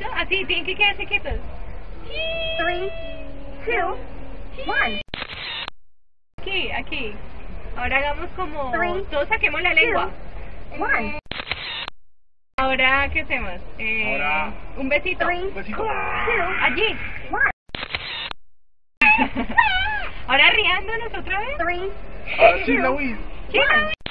besito. Así, tienen que quedarse quietos. 3, 2, 1. Aquí, aquí. Ahora hagamos como... Three, Todos saquemos la lengua. 2, 1. Ahora, ¿qué hacemos? Ahora... Un besito. 3, besito. 2, Allí. 1. Ahora riándonos otra vez. 3, Ahora sí, la Wiz. ¿Qué?